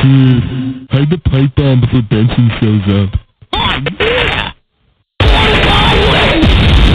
Here, hide the pipe bomb before Benson shows up. Oh,